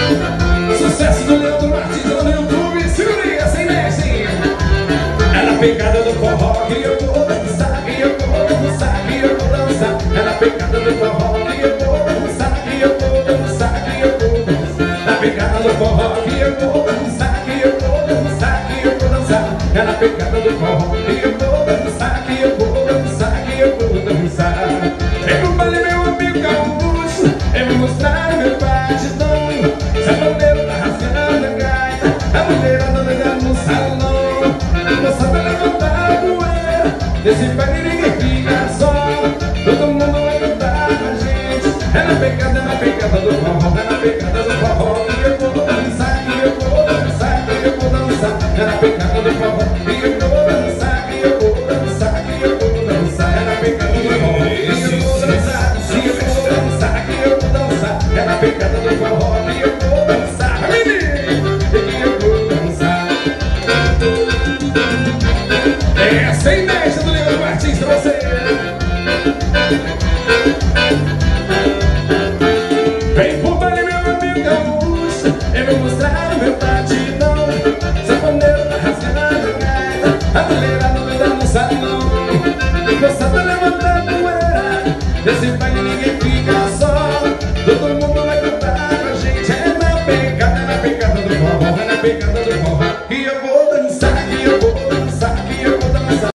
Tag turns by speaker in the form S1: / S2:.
S1: Sucesso do Leandro Martins lá no YouTube. Segura sem mexe. É na pegada do forró que eu vou dançar, que eu vou dançar, que eu vou dançar. É na pegada do forró que eu vou dançar, que eu vou dançar, que eu vou dançar. Na pegada do forró